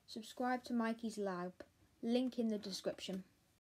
subscribe to Mikey's Lab, link in the description.